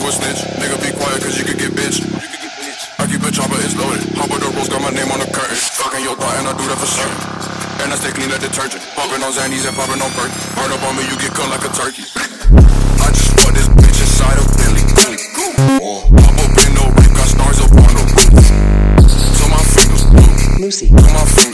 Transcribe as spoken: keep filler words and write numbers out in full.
a snitch. Nigga be quiet cause you could get bitch. I keep a chopper, it's loaded. Hop with the rose, got my name on the curtain. Fucking your thought and I do that for certain. And I stay clean like detergent. Popping on Xannies and popping on Perk. Burn up on me, you get cut like a turkey. I just fucked this bitch inside a Bentley. Pop up in no rape, got stars up on the roof. So my fingers blue. Lucy. So my fingers